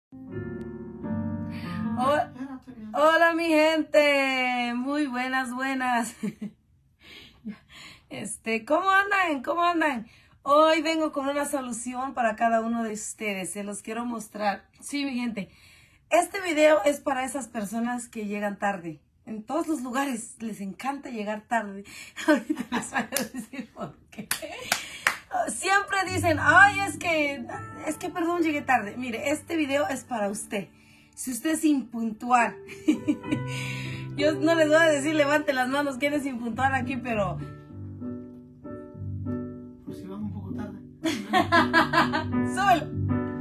Hola mi gente, muy buenas. ¿Cómo andan? ¿Cómo andan? Hoy vengo con una solución para cada uno de ustedes, se los quiero mostrar. Sí, mi gente, este video es para esas personas que llegan tarde. En todos los lugares les encanta llegar tarde. Ahorita les voy a decir por qué. Siempre dicen, ay, es que perdón, llegué tarde. Mire, este video es para usted. Si usted es impuntual, yo no les voy a decir levante las manos quién es impuntual aquí, pero... Por si van un poco tarde. Súbelo.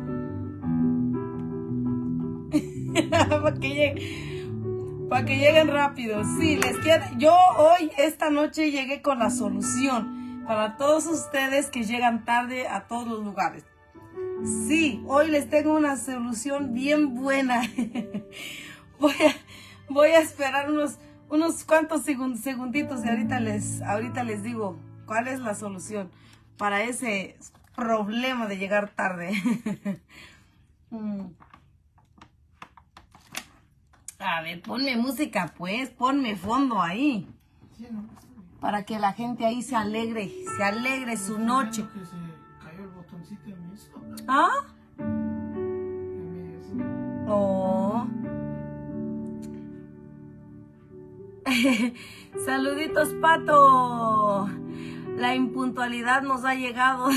Para que lleguen rápido. Sí, les quiero. Yo hoy, esta noche, llegué con la solución para todos ustedes que llegan tarde a todos los lugares. Sí, hoy les tengo una solución bien buena. Voy a esperar unos cuantos segunditos y ahorita les digo cuál es la solución para ese problema de llegar tarde. A ver, ponme música pues, ponme fondo ahí. Para que la gente ahí se alegre su noche. Que se cayó el botoncito en eso. ¿Ah? Oh. Saluditos, Pato. La impuntualidad nos ha llegado.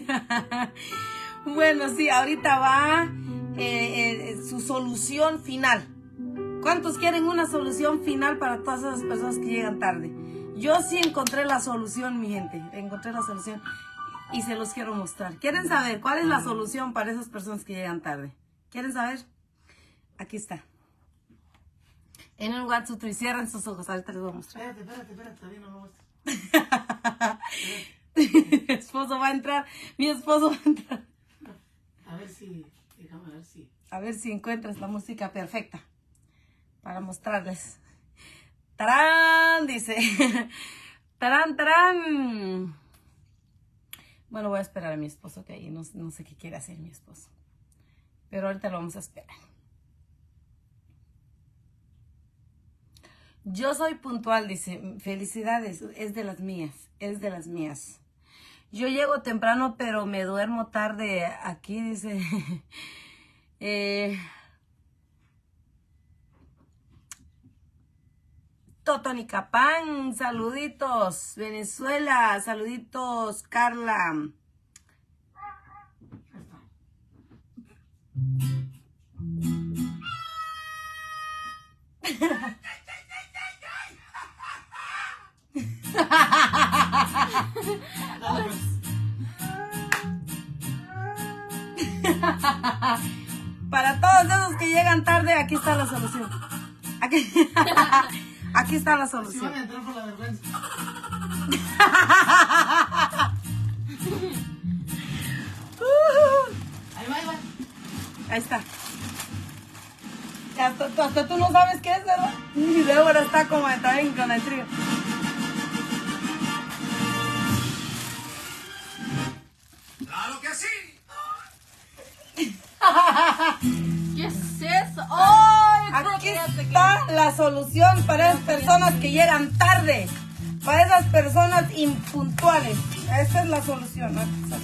Bueno, sí, ahorita va su solución final. ¿Cuántos quieren una solución final para todas esas personas que llegan tarde? Yo sí encontré la solución, mi gente. Encontré la solución y se los quiero mostrar. ¿Quieren saber cuál es la solución para esas personas que llegan tarde? ¿Quieren saber? Aquí está. En un WhatsApp, cierren sus ojos. Ahorita les voy a mostrar. Espérate, todavía no lo muestro. Mi esposo va a entrar. A ver si, déjame ver si. A ver si encuentras la música perfecta para mostrarles. ¡Tarán! Dice. ¡Tarán! Bueno, voy a esperar a mi esposo, que ahí no sé qué quiere hacer mi esposo. Pero ahorita lo vamos a esperar. Yo soy puntual, dice. Felicidades, es de las mías. Yo llego temprano, pero me duermo tarde. Aquí dice... Totonicapán, saluditos. Venezuela, saluditos. Carla. Para todos esos que llegan tarde, aquí está la solución. Aquí está la solución. Si van a entrar por la vergüenza. Ahí va. Ahí está. Hasta tú no sabes qué es, ¿verdad? Y Débora está como también con el trío. ¡Claro que sí! ¿Qué es eso? ¡Oh! Aquí está la solución para esas personas que llegan tarde. Para esas personas impuntuales. Esta es la solución.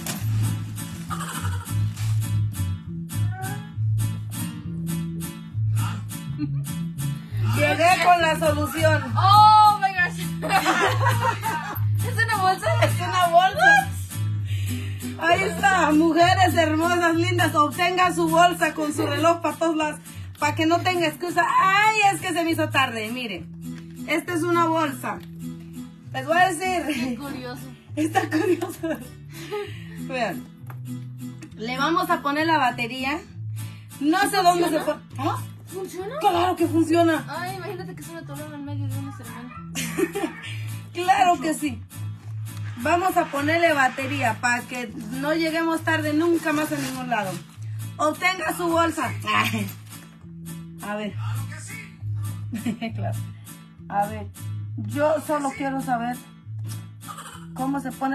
Llegué con la solución. ¡Oh, my gosh! ¿Es una bolsa? Es una bolsa. Ahí está, mujeres hermosas, lindas, obtengan su bolsa con su reloj para todos lados, para que no tenga excusa. Ay, es que se me hizo tarde. Miren, esta es una bolsa. Les voy a decir. Qué curioso. Está curioso. Vean, le vamos a poner la batería. No sé dónde se pone. ¿Ah? ¿Funciona? Claro que funciona. Ay, imagínate que se me atoró en medio de una ceremonia. Claro que sí. Vamos a ponerle batería para que no lleguemos tarde nunca más a ningún lado. Obtenga su bolsa. Ay. A ver. Claro. A ver. Yo solo quiero saber cómo se pone.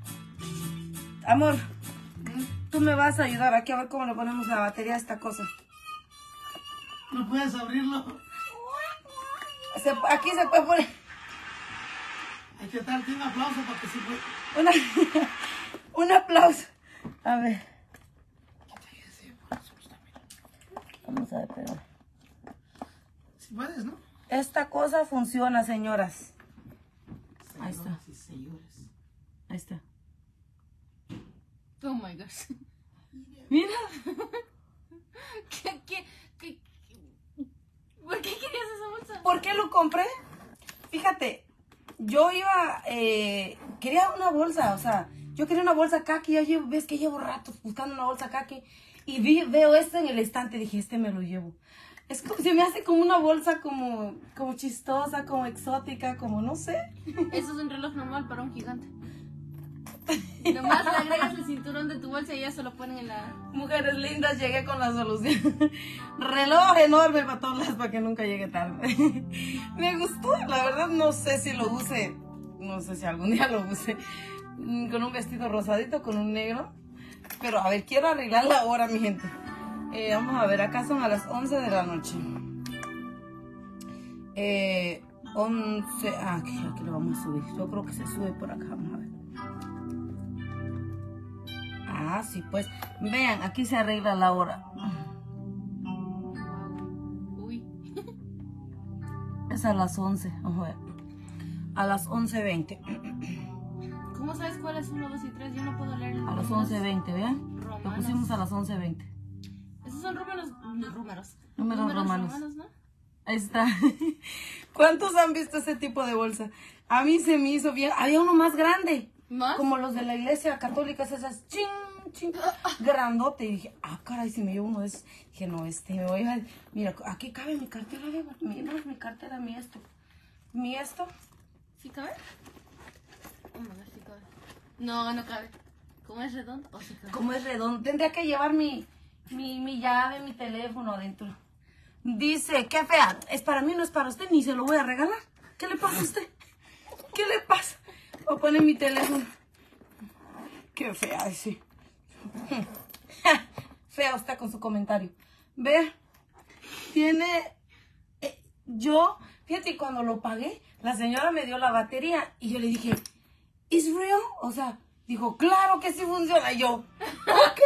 Amor. Tú me vas a ayudar aquí a ver cómo le ponemos la batería a esta cosa. No puedes abrirlo. Aquí se puede poner Hay que darte un aplauso para que se pueda. un aplauso. A ver. Vamos a ver, pero... Si puedes, ¿no? Esta cosa funciona, señoras. Ahí está. Señoras y señores. Ahí está. Oh my gosh. Mira. ¿Por qué querías esa bolsa? ¿Por qué lo compré? Fíjate, yo iba, quería una bolsa, o sea, yo quería una bolsa kaki, ves que llevo ratos buscando una bolsa kaki, y veo este en el estante, dije, este me lo llevo. Es como, se me hace como una bolsa como chistosa, como exótica, como no sé. Eso es un reloj normal para un gigante. Nomás le agregas el cinturón de tu bolsa y ya se lo ponen en la... Mujeres lindas, llegué con la solución. Reloj enorme para todas, para que nunca llegue tarde. Me gustó, la verdad no sé si lo use, no sé si algún día lo use, con un vestido rosadito, con un negro. Pero a ver, quiero arreglar la hora, mi gente. Vamos a ver, acá son a las 11 de la noche. 11, aquí lo vamos a subir. Yo creo que se sube por acá, vamos a ver. Ah, sí, pues. Vean, aquí se arregla la hora. Uy. Es a las 11, vamos a ver. A las 11:20. ¿Cómo sabes cuál es 1, 2 y 3? Yo no puedo leer el A las 11:20, ¿vean? Lo romanos. pusimos a las 11:20. Esos son números Números romanos. ¿no? Ahí está. ¿Cuántos han visto ese tipo de bolsa? A mí se me hizo bien. Había uno más grande. ¿Más? Como los de la iglesia católica, esas ching, ching, grandote. Y dije, caray, si me llevo uno de esos. Dije, no, me voy a... Mira, aquí cabe mi cartera, mi cartera, mi esto. ¿Sí cabe? Oh my gosh, sí cabe. No, no cabe. ¿Cómo es redondo? Oh, sí cabe. Como es redondo. Tendría que llevar mi llave, mi teléfono adentro. Dice, qué fea. Es para mí, no es para usted, ni se lo voy a regalar. ¿Qué le pasa a usted? ¿Qué le pasa? Voy a poner mi teléfono. Qué fea, sí. Fea usted con su comentario. Ve, tiene... fíjate, cuando lo pagué, la señora me dio la batería y yo le dije, ¿is real? O sea, dijo, claro que sí funciona. Y yo, ok.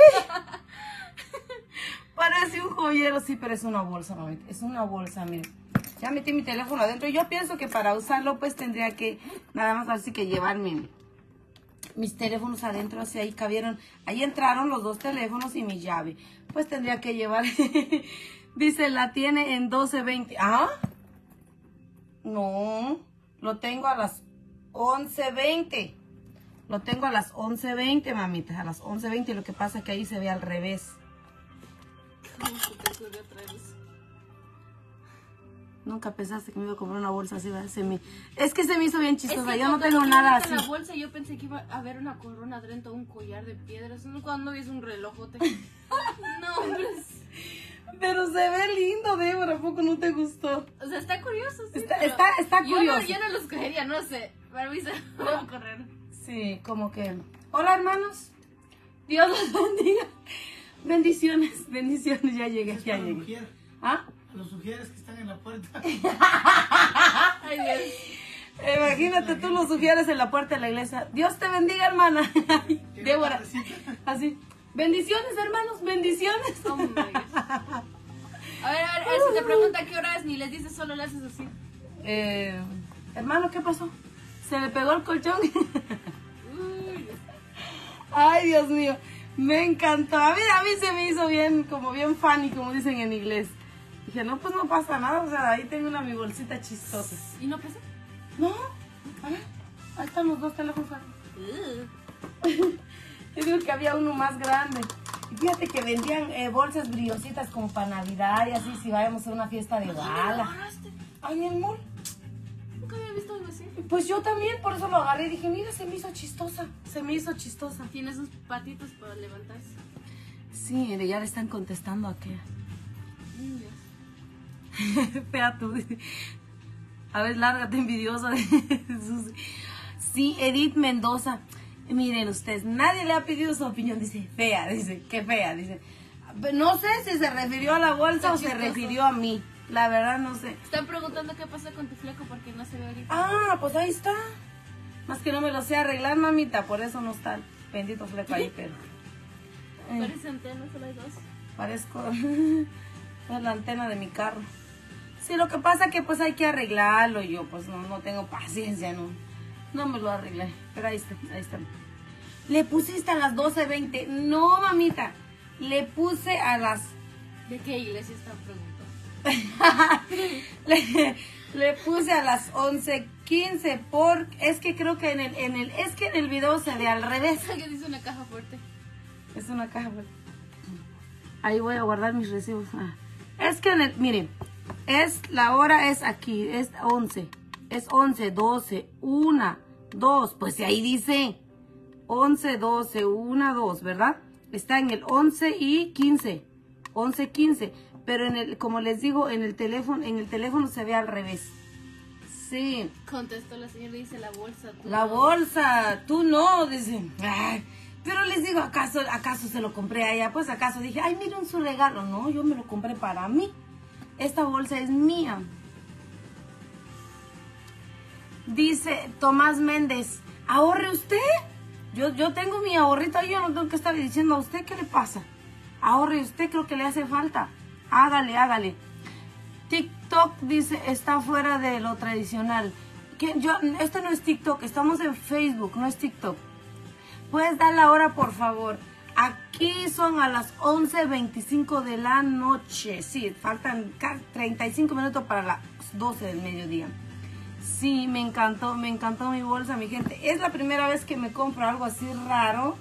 Parece un joyero, sí, pero es una bolsa, mamita. Es una bolsa, miren. Ya metí mi teléfono adentro. Yo pienso que para usarlo, pues, tendría que nada más así que llevar mis teléfonos adentro. Así ahí cabieron. Ahí entraron los dos teléfonos y mi llave. Pues tendría que llevar... Dice, la tiene en 12:20. ¿Ah? No. Lo tengo a las 11:20. Lo tengo a las 11:20, mamita. A las 11:20. Lo que pasa es que ahí se ve al revés. ¿Cómo se te ocurrió traer eso? Nunca pensaste que me iba a comprar una bolsa así, ¿verdad? Es que se me hizo bien chistosa. Es que Yo no cuando tengo vi nada ahorita así. la bolsa yo pensé que iba a haber una corona dentro, un collar de piedras. Cuando ves un relojote. No, hombre. Pero se ve lindo, Débora. ¿A poco no te gustó? O sea, está curioso, sí. Está Yo curioso. no los cogería, no sé. Para mí se va a correr. Sí, como que... Hola, hermanos. Dios los bendiga. Bendiciones, bendiciones. Ya llegué, ya llegué. Mujer, ¿Ah? a los sugieres que están en la puerta. Ay, Dios. Imagínate, tú lo sugieres en la puerta de la iglesia. Dios te bendiga, hermana. Débora. Así. Bendiciones, hermanos, bendiciones. Oh my gosh. A ver, si te pregunta qué hora es, ni les dices, solo le haces así. Hermano, ¿qué pasó? ¿Se le pegó el colchón? Uy. Ay, Dios mío. Me encantó. A mí se me hizo bien, como bien funny, como dicen en inglés. Dije, no, pues no pasa nada. O sea, ahí tengo mi bolsita chistosa. ¿Y no pesa? No, a ver, ahí están los dos teléfonos. Yo digo que había uno más grande. Y fíjate que vendían bolsas brillositas como para Navidad y así, si vayamos a una fiesta de gala. ¿Agarraste? Ay, en el mall. Nunca había visto algo así. Pues yo también, por eso lo agarré y dije, mira, se me hizo chistosa. Se me hizo chistosa. Tiene sus patitos para levantarse. Sí, ya le están contestando a qué. Dios. Fea tú. A ver, lárgate, envidiosa. Sí, Edith Mendoza. Miren ustedes, nadie le ha pedido su opinión. Dice, fea, dice, qué fea. Dice, No sé si se refirió a la bolsa o se refirió a mí. La verdad no sé. Están preguntando qué pasa con tu fleco porque no se ve ahorita. Ah, pues ahí está. Más que no me lo sé arreglar, mamita. Por eso no está el bendito fleco ahí, pero... Parece antena, solo hay dos. Parezco es la antena de mi carro. Sí, lo que pasa que pues hay que arreglarlo. Yo pues no tengo paciencia, no me lo arreglé. Pero ahí está. Le pusiste a las 12:20. No, mamita. Le puse a las... ¿De qué iglesia están preguntando? le puse a las 11:15 porque es que creo que en el video se ve al revés. Que dice una caja fuerte. Es una caja fuerte. Ahí voy a guardar mis recibos. Es que miren, la hora es aquí, es 11. Es 11, 12, 1, 2. Pues ahí dice 11, 12, 1, 2, ¿verdad? Está en el 11 y 15. 11, 15. Pero como les digo, en el teléfono se ve al revés. Sí. Contestó la señora y dice la bolsa. La bolsa, tú no, dice. Ay, pero les digo, ¿acaso se lo compré a ella? Pues acaso dije, ay, miren su regalo. No, yo me lo compré para mí. Esta bolsa es mía. Dice Tomás Méndez, ¿ahorre usted? Yo tengo mi ahorrito, yo no tengo que estar diciendo a usted qué le pasa. Ahorre usted, creo que le hace falta. Hágale. TikTok dice, está fuera de lo tradicional. Esto no es TikTok, estamos en Facebook, no es TikTok. ¿Puedes dar la hora, por favor? Aquí son a las 11:25 de la noche. Sí, faltan 35 minutos para las 12 del mediodía. Sí, me encantó mi bolsa, mi gente. Es la primera vez que me compro algo así raro.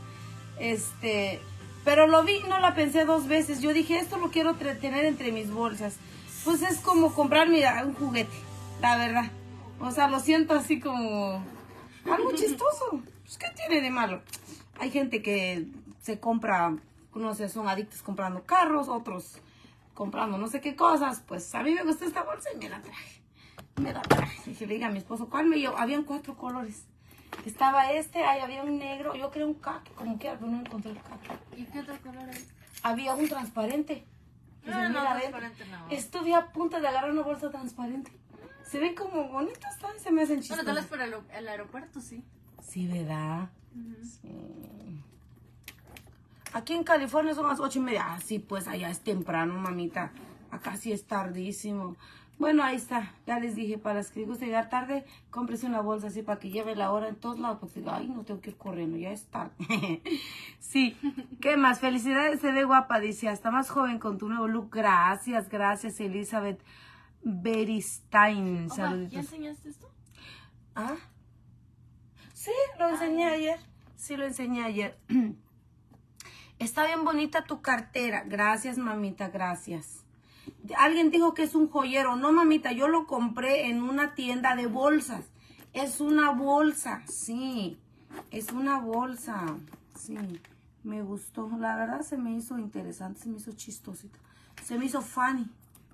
Pero lo vi, no la pensé dos veces. Yo dije, esto lo quiero tener entre mis bolsas. Pues es como comprarme un juguete, la verdad. O sea, lo siento así como algo chistoso. Pues, ¿qué tiene de malo? Hay gente que se compra, no sé, son adictos comprando carros, otros comprando no sé qué cosas. Pues a mí me gustó esta bolsa y me la traje. Dije, le dije a mi esposo, ¿cuál me llevo? Habían 4 colores. Estaba ahí había un negro, yo creo un caqui, como que pero no encontré el caqui. ¿Y qué otro color hay? Había un transparente. No, transparente no. Estuve a punto de agarrar una bolsa transparente. Se ven como bonitas, ¿sabes? Se me hacen chistosas. Bueno, tal vez para el aeropuerto, sí. Sí, ¿verdad? Sí. Aquí en California son las 8:30. Ah, sí, pues allá es temprano, mamita. Acá sí es tardísimo. Bueno, ahí está. Ya les dije, para los que les gusta llegar tarde, cómprese una bolsa así para que lleve la hora en todos lados. Porque diga, ay, no tengo que ir corriendo, ya es tarde. Sí. ¿Qué más? Felicidades, se ve guapa, dice. Hasta más joven con tu nuevo look. Gracias, Elizabeth Beristain. Saluditos. ¿Ya enseñaste esto? ¿Ah? Sí, lo enseñé ayer. Sí, lo enseñé ayer. Está bien bonita tu cartera. Gracias, mamita, gracias. Alguien dijo que es un joyero. No, mamita, yo lo compré en una tienda de bolsas. Es una bolsa, sí. Es una bolsa, sí. Me gustó. La verdad se me hizo interesante, se me hizo chistosita. Se me hizo funny.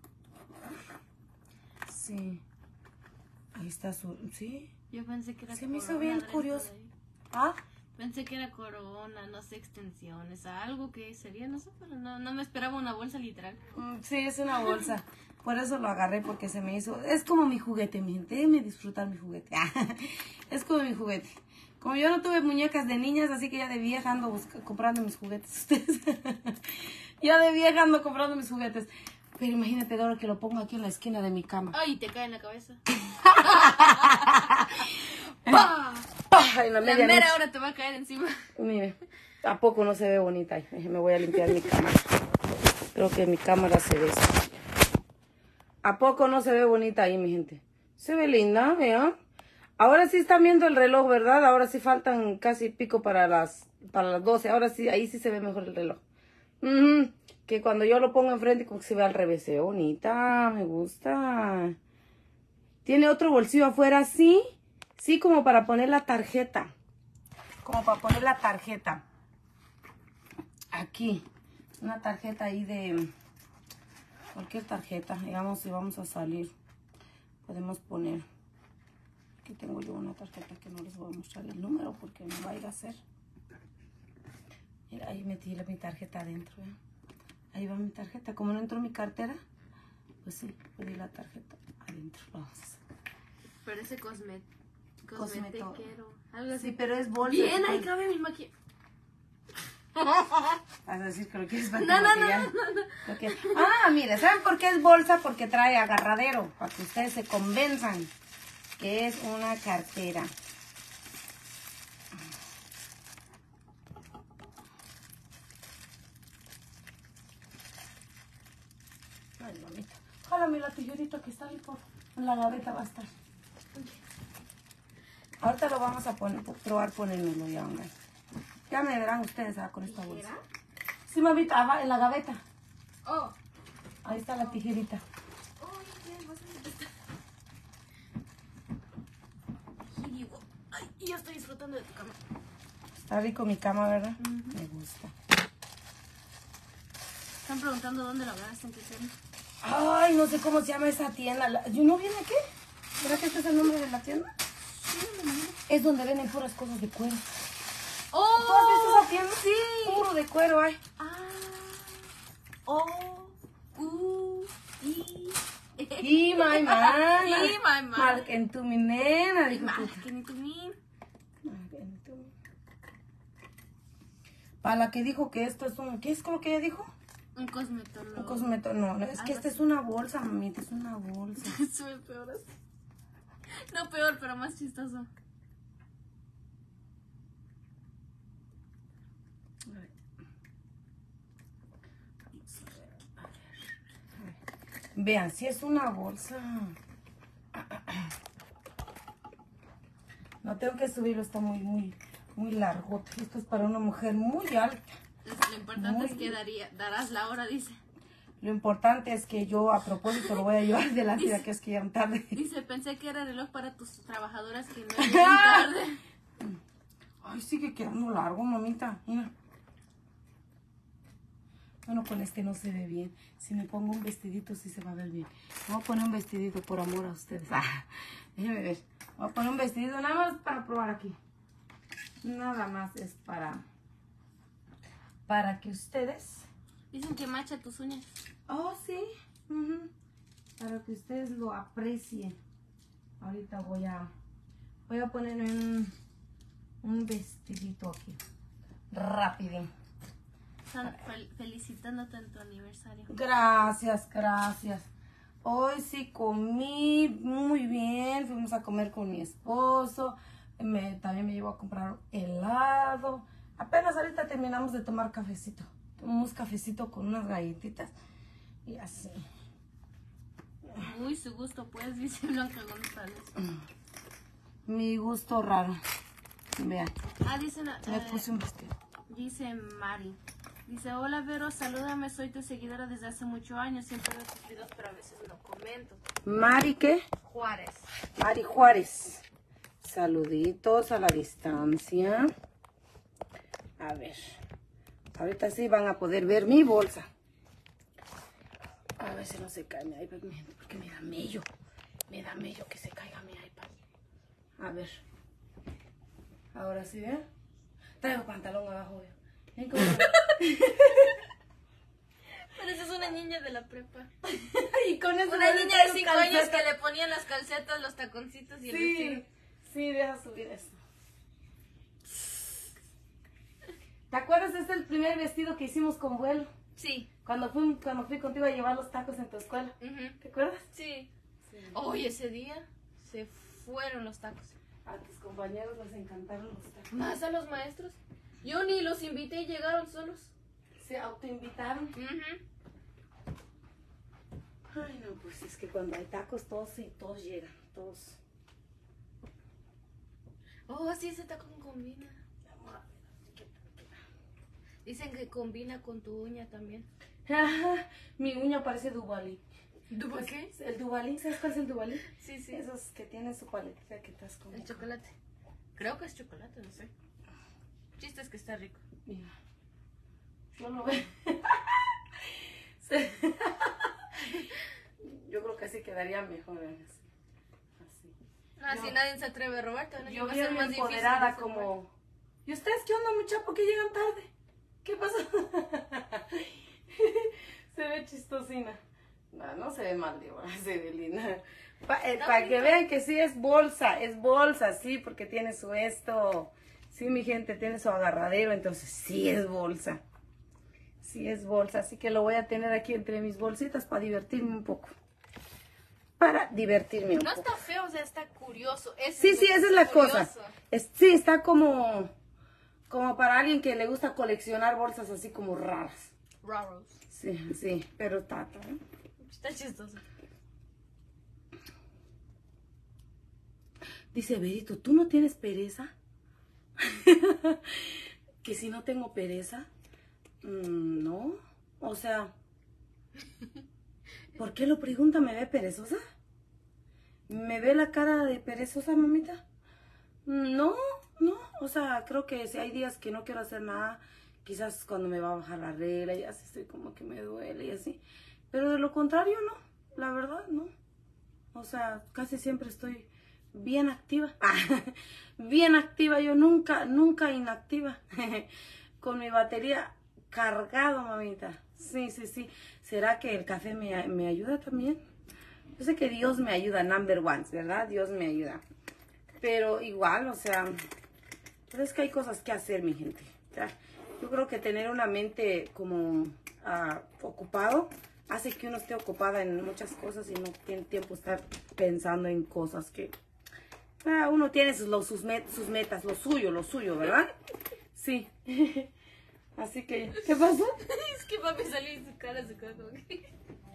Sí. Ahí está su... Sí. Yo pensé que era Se me hizo corona, bien resto curioso. de ahí. ¿Ah? Pensé que era corona, no sé, extensiones, algo que sería, no sé, pero no me esperaba una bolsa literal. Sí, es una bolsa. Por eso lo agarré, porque se me hizo... Es como mi juguete, mi gente. Déjenme disfrutar mi juguete. Es como mi juguete. Como yo no tuve muñecas de niñas, así que ya de vieja ando comprando mis juguetes. Ya de vieja ando comprando mis juguetes. Pero imagínate, Dora, que lo pongo aquí en la esquina de mi cama. Ay, te cae en la cabeza. ¡Pah! En la La medianoche. mera hora te va a caer encima. Mire, ¿a poco no se ve bonita? Ay, me voy a limpiar mi cámara. Creo que mi cámara se ve. ¿A poco no se ve bonita ahí, mi gente? Se ve linda, vean. Ahora sí están viendo el reloj, ¿verdad? Ahora sí faltan casi pico para las 12. Ahora sí, ahí sí se ve mejor el reloj. Que cuando yo lo pongo enfrente, como que se ve al revés. Se ve bonita, me gusta. Tiene otro bolsillo afuera, sí. Sí, como para poner la tarjeta. Como para poner la tarjeta. Aquí. Una tarjeta ahí de... Cualquier tarjeta. Digamos, si vamos a salir. Podemos poner... Aquí tengo yo una tarjeta que no les voy a mostrar el número porque me va a ir a hacer. Mira, ahí metí mi tarjeta adentro. ¿Eh? Ahí va mi tarjeta. Como no entró mi cartera, pues sí, pedí la tarjeta adentro. Vamos a hacer. Parece cosmetiquero. Algo así. Sí, pero es bolsa. Bien, ahí cabe mi maquillaje. Vas a decir que lo quieres para No. Ah, mire, ¿saben por qué es bolsa? Porque trae agarradero, para que ustedes se convenzan que es una cartera. Ay, mamita. Jálame la tijerita que está ahí en la gaveta va a estar. Ahorita lo vamos a probar ponérmelo ya, hombre. Ya me verán ustedes con esta bolsa. Sí, mamita, va en la gaveta. Oh. Ahí está la tijerita. Ay, y yo estoy disfrutando de tu cama. Está rico mi cama, ¿verdad? Me gusta. Están preguntando dónde la agarraste, en qué tienda. Ay, no sé cómo se llama esa tienda. ¿Yo no viene aquí? ¿Verdad que este es el nombre de la tienda? Sí, me imagino. Es donde venden puras cosas de cuero. ¡Oh! ¿Tú has visto esa tienda? Sí. Puro de cuero, ay. Y my man. Y my man. Marquen tú, mi nena. Dijo tú. Marquen tú, mi. Marquen tú. Para la que dijo que esto es un... ¿Qué es lo que ella dijo? Un cosmetólogo. Un cosmetólogo. No, es que esta es una bolsa, mamita. Es una bolsa. Eso es peor así. No peor, pero más chistoso. Vean, si es una bolsa. No tengo que subirlo, está muy largo. Esto es para una mujer muy alta. Lo importante es que darás la hora, dice. Lo importante es que yo a propósito lo voy a llevar de la vida, que es que ya tarde. Dice, pensé que era reloj para tus trabajadoras que no llegan tarde. Ay, sigue quedando largo, mamita. Mira. Bueno, con este no se ve bien. Si me pongo un vestidito, sí se va a ver bien. Voy a poner un vestidito por amor a ustedes. Déjenme ver. Voy a poner un vestidito nada más para probar aquí. Nada más es para que ustedes... Dicen que macha tus uñas. Oh, sí. Para que ustedes lo aprecien. Ahorita voy a poner un vestidito aquí. Rápido. Están felicitándote en tu aniversario. Gracias. Hoy sí comí muy bien. Fuimos a comer con mi esposo. También me llevó a comprar helado. Apenas ahorita terminamos de tomar cafecito. Tomamos cafecito con unas galletitas. Y así. Uy, su gusto, pues, dice Blanca González. Mi gusto raro. Vean. Dice Me puse un vestido. Dice Mari. Dice, hola Vero, salúdame, soy tu seguidora desde hace muchos años. Siempre veo tus videos, pero a veces no comento. ¿Mari qué? Juárez. Mari Juárez. Saluditos a la distancia. A ver. Ahorita sí van a poder ver mi bolsa. A ver si no se cae mi iPad, porque me da mello. Me da mello que se caiga mi iPad. A ver. Ahora sí, ¿eh? Traigo pantalón abajo, ¿eh? ¿Ven cómo? Pareces una niña de la prepa. Y con eso Una niña de 5 años que le ponían las calcetas, los taconcitos y el vestido. Sí, deja subir eso. ¿Te acuerdas? Este es el primer vestido que hicimos con vuelo. Sí. Cuando fui contigo a llevar los tacos en tu escuela. ¿Te acuerdas? Sí. Hoy ese día se fueron los tacos. A tus compañeros les encantaron los tacos. Más a los maestros. Yo ni los invité y llegaron solos. Se autoinvitaron. Ay, no, pues es que cuando hay tacos todos llegan, todos. Oh, sí, ese taco combina. Dicen que combina con tu uña también. Mi uña parece Duvalín. ¿Duba qué? El Duvalín, ¿sabes cuál es el Duvalín? Sí, sí. Esos que tienen su paletita que estás comiendo. El chocolate. Creo que es chocolate, no sé. Chiste es que está rico. Mira. Yo lo veo. Yo creo que así quedaría mejor. Así. No, así nadie se atreve a robarte. ¿No? Yo Va a bien ser más empoderada difícil de como... ¿Y ustedes qué onda, mucha? ¿Por qué llegan tarde? ¿Qué pasó? Se ve chistosina. No, no se ve mal, Débora, se ve linda. Para que vean que sí es bolsa, sí, porque tiene su esto. Sí, mi gente, tiene su agarradero, entonces sí es bolsa. Sí es bolsa, así que lo voy a tener aquí entre mis bolsitas para divertirme un poco. Para divertirme un No poco. está feo, o sea, está curioso. Sí, esa es la cosa. Sí, está como para alguien que le gusta coleccionar bolsas así como raras. Raros. Sí, pero está. Está chistoso. Dice Berito, ¿tú no tienes pereza? Que si no tengo pereza. No, o sea, ¿por qué lo pregunta? ¿Me ve perezosa? ¿Me ve la cara de perezosa, mamita? No, o sea, creo que si hay días que no quiero hacer nada, quizás cuando me va a bajar la regla, ya sí estoy como que me duele y así. Pero de lo contrario, no, la verdad, no. O sea, casi siempre estoy bien activa. Bien activa, yo nunca inactiva. Con mi batería cargado, mamita. Sí. ¿Será que el café me ayuda también? Yo sé que Dios me ayuda, number one, ¿verdad? Dios me ayuda. Pero igual, o sea, pero es que hay cosas que hacer, mi gente. O sea, yo creo que tener una mente como ocupado hace que uno esté ocupada en muchas cosas y no tiene tiempo de estar pensando en cosas que... uno tiene sus metas, lo suyo, ¿verdad? Sí. Así que, ¿qué pasó? Es que papi salió en su cara como que...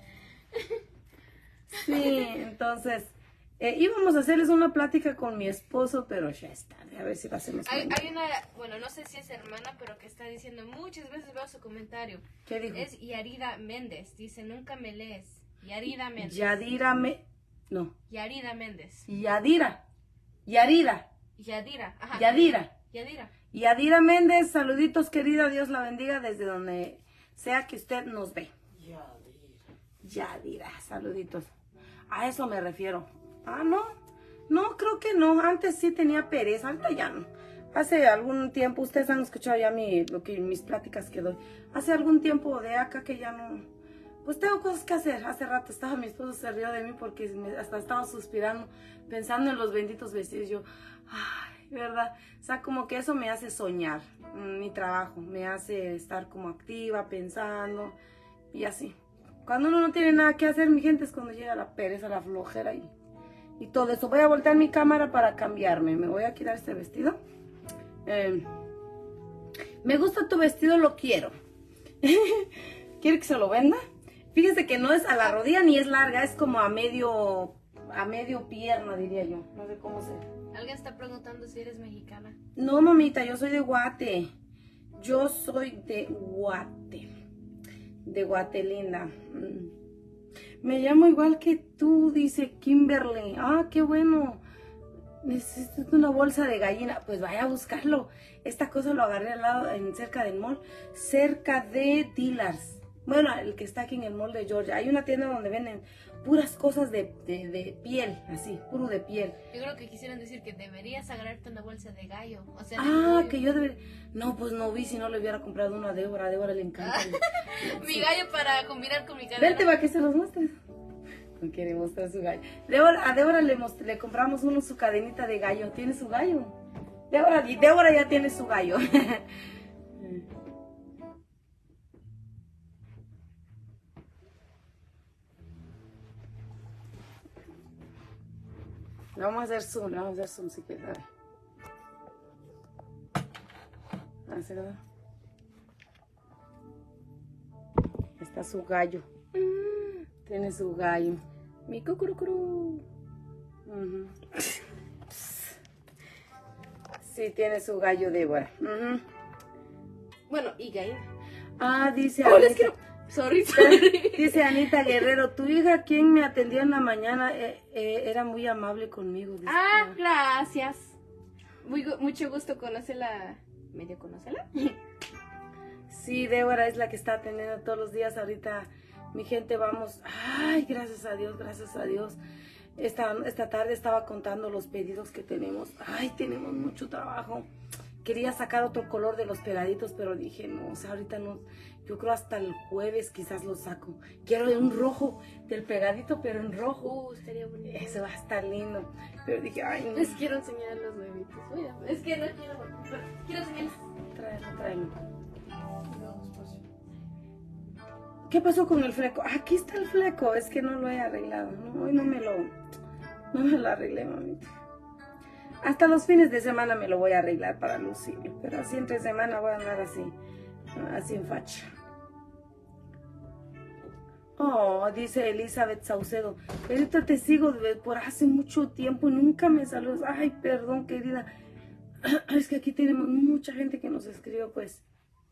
Sí, entonces, íbamos a hacerles una plática con mi esposo, pero ya está, a ver si lo hacemos. Hay una, bueno, no sé si es hermana, pero que está diciendo, muchas veces veo su comentario. ¿Qué dijo? Es Yarida Méndez, dice, nunca me lees. Yarida Méndez. Yarida Méndez. Ajá. Yadira Méndez, saluditos querida, Dios la bendiga desde donde sea que usted nos ve. Yadira, saluditos. A eso me refiero. No, creo que no. Antes sí tenía pereza, ahorita ya no. Hace algún tiempo, ustedes han escuchado ya mis pláticas que doy. Hace algún tiempo de acá que ya no... Pues tengo cosas que hacer. Hace rato mi esposo se rió de mí porque hasta estaba suspirando, pensando en los benditos vestidos. Yo, ay, ¿verdad? O sea, como que eso me hace soñar. Mi trabajo me hace estar como activa, pensando y así. Cuando uno no tiene nada que hacer, mi gente, es cuando llega la pereza, la flojera y todo eso. Voy a voltear mi cámara para cambiarme. Me voy a quitar este vestido. Me gusta tu vestido, lo quiero. ¿Quiere que se lo venda? Fíjese que no es a la rodilla ni es larga, es como a medio pierna, diría yo. No sé cómo se... Alguien está preguntando si eres mexicana. No, mamita, yo soy de Guate. Yo soy de Guate. De Guatelinda. Me llamo igual que tú, dice Kimberly. Qué bueno. Necesito una bolsa de gallina. Pues vaya a buscarlo. Esta cosa lo agarré al lado, cerca del mall. Cerca de Dillard's. Bueno, el que está aquí en el mall de Georgia. Hay una tienda donde venden puras cosas de piel, así, puro de piel. Yo creo que quisieran decir que deberías agarrarte una bolsa de gallo. O sea, que yo debería... No, pues no vi, si no le hubiera comprado una a Débora. A Débora le encanta. Mi gallo para combinar con mi cadena. Vente, va que se los muestres. No quiere mostrar su gallo. A Débora le compramos su cadenita de gallo. ¿Tiene su gallo? Débora ya tiene su gallo. Le vamos a hacer zoom si quieres. Así, ¿verdad? Está su gallo. Tiene su gallo. Mi cucurucurú. Sí, tiene su gallo, Débora. Bueno, y gallo. Dice Hola, Anita. Sorry. Dice Anita Guerrero, tu hija, quien me atendió en la mañana, era muy amable conmigo. Dice, Gracias. Mucho gusto conocerla. ¿Medio conocerla? Sí, Débora es la que está atendiendo todos los días. Ahorita, mi gente, vamos. Ay, gracias a Dios, gracias a Dios. Esta tarde estaba contando los pedidos que tenemos. Ay, tenemos mucho trabajo. Quería sacar otro color de los peladitos, pero dije, no, o sea, ahorita no. Yo creo hasta el jueves quizás lo saco. Quiero un rojo del pegadito, pero en rojo. Estaría bonito. Eso va a estar lindo. Pero dije, ay, no. Les quiero enseñar los nuevitos. Mira, es que no quiero, pero quiero enseñarles. Tráelo. ¿Qué pasó con el fleco? Aquí está el fleco. Es que no lo he arreglado. No, hoy no me lo arreglé, mamita. Hasta los fines de semana me lo voy a arreglar para lucirlo. Pero así entre semana voy a andar así en facha. Oh, dice Elizabeth Saucedo. Ahorita te sigo por hace mucho tiempo y nunca me saludas. Ay, perdón, querida. Es que aquí tenemos mucha gente que nos escribió, pues.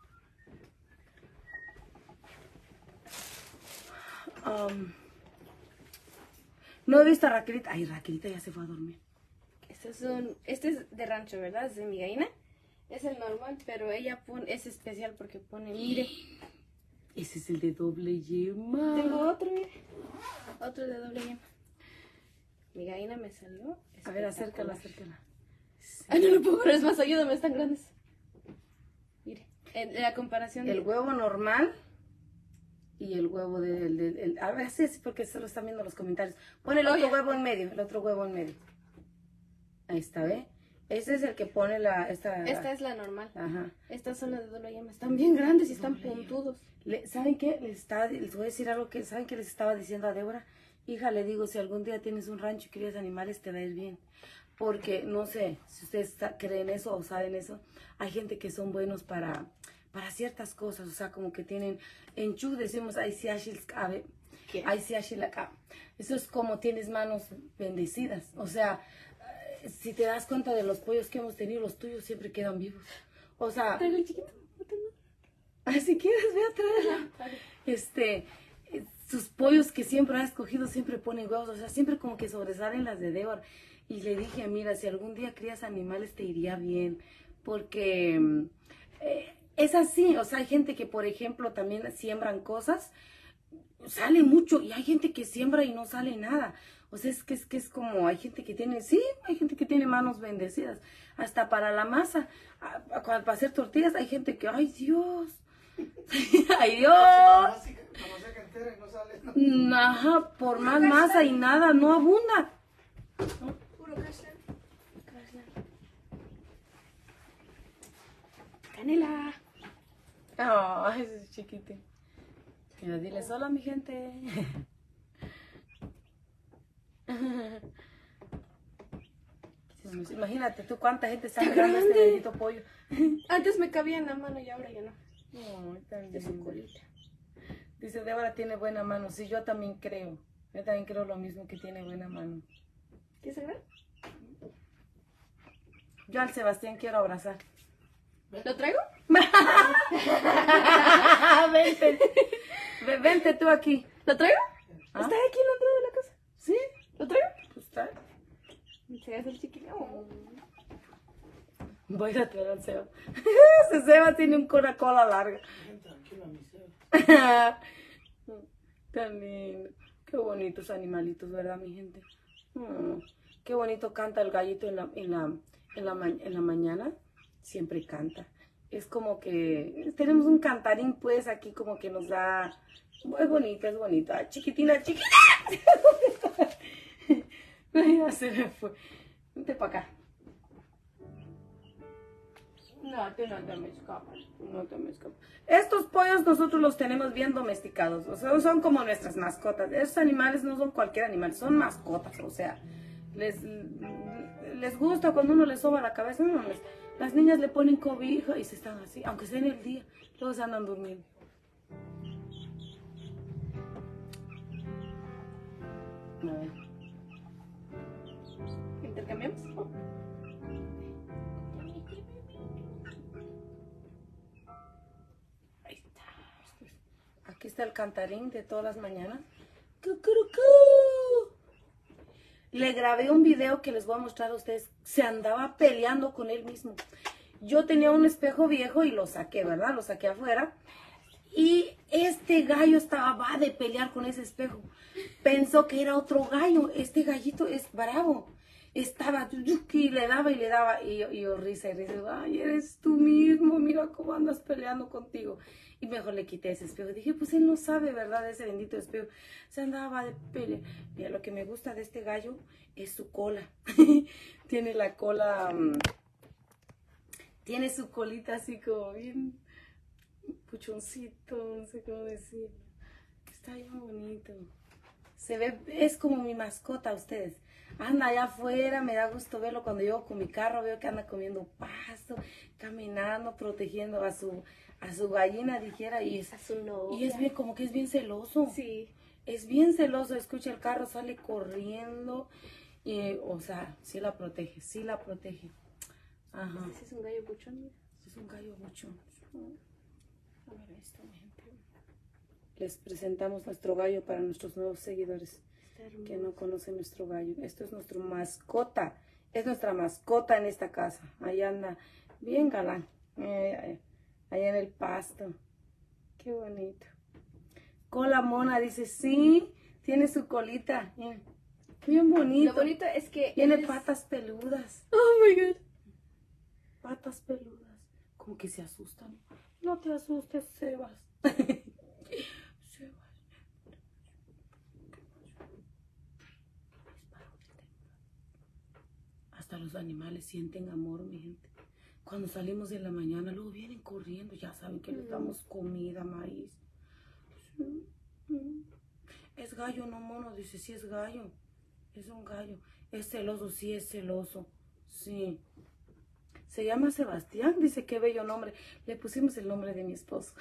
No he visto a Raquelita. Ay, Raquelita ya se fue a dormir. Este es de rancho, ¿verdad? Es de mi gallina. Es el normal, pero ella es especial porque pone, mire. Ese es el de doble yema. Tengo otro, mire. Otro de doble yema. Mi gallina me salió. A ver, acércala. Ay, no lo puedo ver, es más, ayúdame, están grandes. Mire, en la comparación el huevo normal y el huevo a ver, sí, porque se lo están viendo los comentarios. Pon el otro huevo en medio, Ahí está, ¿ve? Ese es el que pone esta es la normal. Ajá. Estas son las de doble yema. Están bien grandes y están puntudos. ¿Saben qué? Les voy a decir algo que, ¿saben qué les estaba diciendo a Débora? Hija, le digo, si algún día tienes un rancho y crías animales, te va a ir bien. Porque, no sé, si ustedes creen eso o saben eso, hay gente que son buenos para ciertas cosas, o sea, como que tienen, en Chu decimos, eso es como tienes manos bendecidas, o sea, si te das cuenta de los pollos que hemos tenido, los tuyos siempre quedan vivos, o sea, Traigo el chiquito. si quieres, ve a traerla. Sus pollos que siempre ha escogido siempre ponen huevos, o sea, siempre como que sobresalen las de Débora. Y le dije, mira, si algún día crías animales te iría bien, porque es así, o sea, hay gente que, por ejemplo, también siembran cosas, sale mucho, y hay gente que siembra y no sale nada. O sea, es que es como, hay gente que tiene manos bendecidas, hasta para la masa, para hacer tortillas, hay gente que, ay Dios, ay Dios. Ajá, por más masa y nada, no abunda. Puro Krishna. Canela. Ay, ese es chiquito. Mira, dile hola, mi gente. Imagínate tú cuánta gente está mirando este bendito pollo. Antes me cabía en la mano y ahora ya no. Ay, tan De su lindo. colita. Dice, Débora tiene buena mano. Sí, yo también creo. Yo también creo lo mismo, que tiene buena mano. ¿Quieres agarrar? Yo al Sebastián quiero abrazar. ¿Lo traigo? Vente. Vente tú aquí. ¿Lo traigo? ¿Ah? Está aquí en la entrada de la casa. ¿Sí? ¿Lo traigo? Pues está. Se hace el chiquillo. Voy a traer al Seba. Ese Seba tiene una cola larga. Tranquila, mi Seba. Tan lindo. Qué bonitos animalitos, ¿verdad, mi gente? Qué bonito canta el gallito en la mañana. Siempre canta. Es como que tenemos un cantarín, pues, aquí como que nos da... Es bonito, es bonito. Ay, chiquitina. Ay, ya se me fue. Vente para acá. No te me escapas. No te me escapas. Estos pollos nosotros los tenemos bien domesticados. O sea, son como nuestras mascotas. Estos animales no son cualquier animal, son mascotas. O sea, les gusta cuando uno les soba la cabeza. No, las niñas le ponen cobija y se están así, aunque sea en el día. Todos andan durmiendo. A ver. ¿Intercambiamos? Ahí está. Aquí está el cantarín de todas las mañanas. ¡Cucurucú! Le grabé un video que les voy a mostrar a ustedes. Se andaba peleando con él mismo. Yo tenía un espejo viejo y lo saqué, ¿verdad? Lo saqué afuera. Y este gallo va de pelear con ese espejo. Pensó que era otro gallo. Este gallito es bravo. estaba, y le daba, y yo risa y risa, ay, eres tú mismo, mira cómo andas peleando contigo. Y mejor le quité ese espejo. Dije, pues él no sabe, ¿verdad? Ese bendito espejo. Se andaba de pelea. Mira, lo que me gusta de este gallo es su cola. Tiene la cola, tiene su colita así como bien puchoncito, no sé cómo decir. Está bien bonito. Se ve, es como mi mascota, ustedes. Anda allá afuera, me da gusto verlo cuando llego con mi carro, veo que anda comiendo pasto, caminando, protegiendo a su gallina, dijera, y es, A su novia. y es bien, como que es bien celoso. Sí. Es bien celoso, escucha el carro, sale corriendo, y, o sea, sí la protege, sí la protege. Ajá. Ese es un gallo buchón, mira. Es un gallo mucho. A ver esto, mi gente. Les presentamos nuestro gallo para nuestros nuevos seguidores Está hermoso. que no conocen nuestro gallo. Esto es nuestra mascota. Es nuestra mascota en esta casa. Ahí anda bien galán. Allá en el pasto. Qué bonito. Cola mona, dice, sí, tiene su colita. Bien bonito. Lo bonito es que Tiene él es- patas peludas. Oh my god. Patas peludas. Como que se asustan. No te asustes, Sebas. Sebas. Hasta los animales sienten amor, mi gente. Cuando salimos de la mañana, luego vienen corriendo. Ya saben que les damos comida, maíz. Es gallo, no mono. Dice, sí es gallo. Es un gallo. Es celoso, sí es celoso. Sí. Se llama Sebastián, dice, qué bello nombre. Le pusimos el nombre de mi esposo.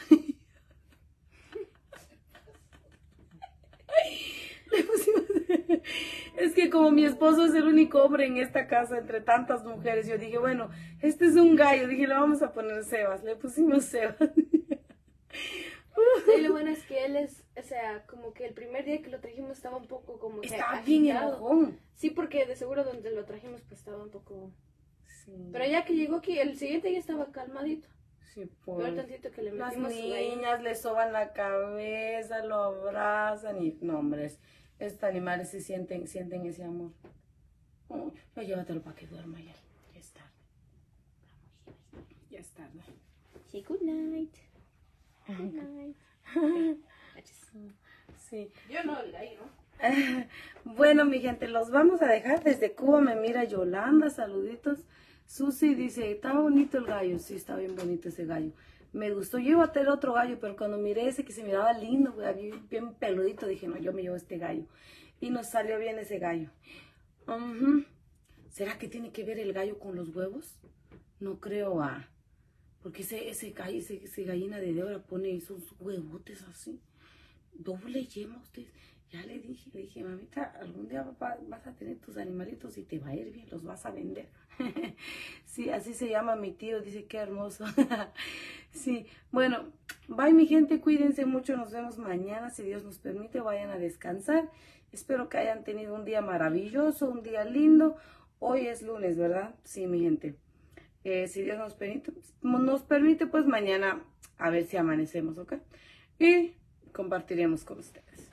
Le pusimos... Es que como mi esposo es el único hombre en esta casa entre tantas mujeres, yo dije, bueno, este es un gallo. Dije, le vamos a poner Sebas. Le pusimos Sebas. Sí, lo bueno es que él es, o sea, como que el primer día que lo trajimos estaba un poco como que Estaba bien agitado. enojón. Sí, porque de seguro donde lo trajimos pues estaba un poco... Sí, Pero ya que llegó aquí, el siguiente día estaba calmadito. sí, Pero pues. tantito que le Las metimos su gallina. niñas le soban la cabeza, lo abrazan y no, hombre, estos animales sí sienten ese amor. Oh, ya llévatelo para que duerma ya. Ya es tarde. Ya es tarde. Sí, good night. Good night. Sí. Yo no, el gallo, ¿no? Bueno, mi gente, los vamos a dejar. Desde Cuba me mira Yolanda, saluditos. Susi dice, está bonito el gallo. Sí, está bien bonito ese gallo. Me gustó. Yo iba a tener otro gallo, pero cuando miré ese que se miraba lindo, bien peludito, dije, no, yo me llevo este gallo. Y nos salió bien ese gallo. ¿Será que tiene que ver el gallo con los huevos? No creo, porque ese gallo, ese gallina de Débora pone esos huevotes así. Doble yema, ustedes. Ya le dije, mamita, algún día vas a tener tus animalitos y te va a ir bien, los vas a vender. Sí, así se llama mi tío, dice, qué hermoso. Sí, bueno, bye mi gente, cuídense mucho, nos vemos mañana, si Dios nos permite, vayan a descansar. Espero que hayan tenido un día maravilloso, un día lindo. Hoy es lunes, ¿verdad? Sí, mi gente. Si Dios nos permite, pues mañana a ver si amanecemos, ¿ok? Y compartiremos con ustedes.